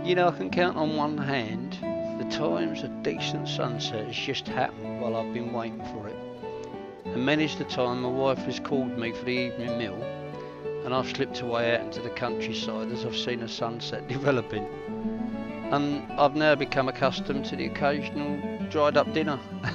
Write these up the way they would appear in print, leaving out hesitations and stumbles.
You know, I can count on one hand the times a decent sunset has just happened while I've been waiting for it. And many's the time my wife has called me for the evening meal and I've slipped away out into the countryside as I've seen a sunset developing. And I've now become accustomed to the occasional dried up dinner.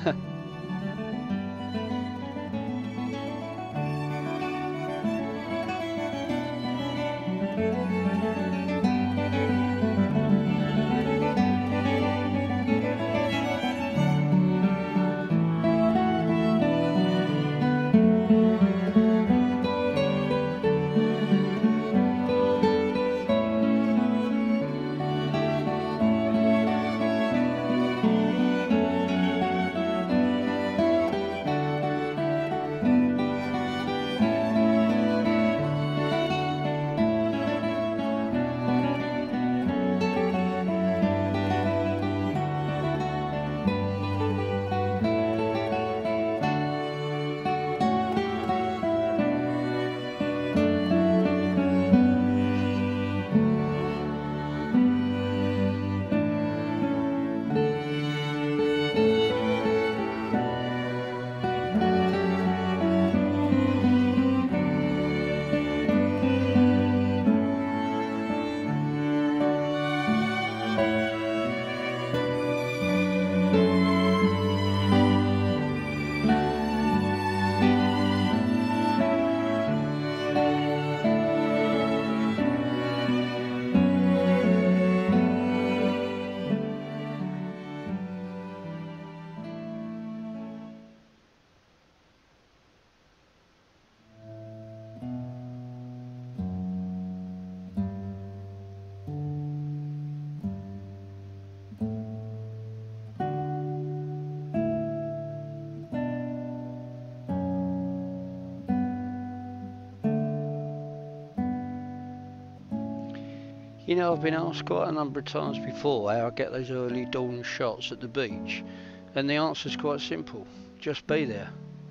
You know, I've been asked quite a number of times before how I get those early dawn shots at the beach, and the answer's quite simple: just be there.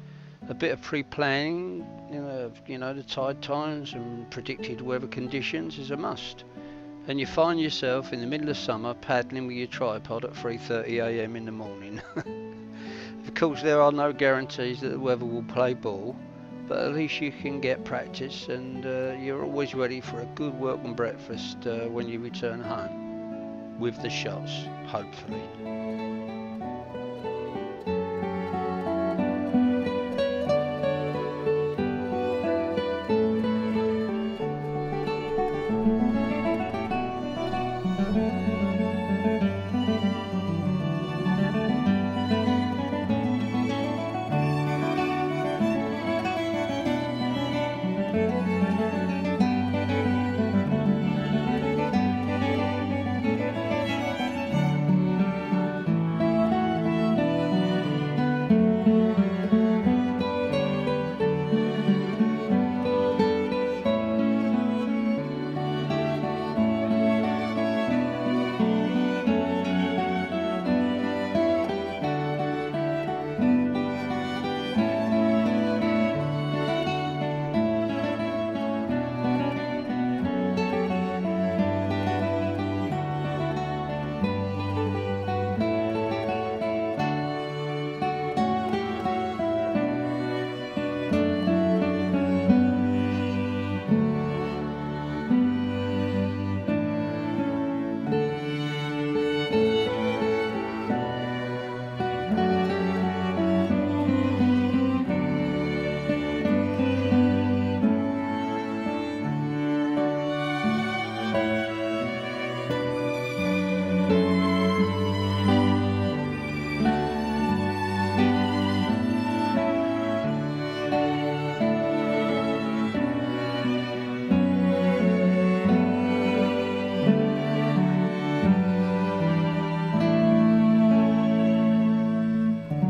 A bit of pre-planning, the tide times and predicted weather conditions is a must. And you find yourself in the middle of summer paddling with your tripod at 3:30 AM in the morning. Of course, there are no guarantees that the weather will play ball, but at least you can get practice, and you're always ready for a good welcome breakfast when you return home, with the shots, hopefully.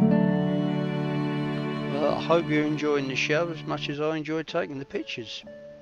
I hope you're enjoying the show as much as I enjoy taking the pictures.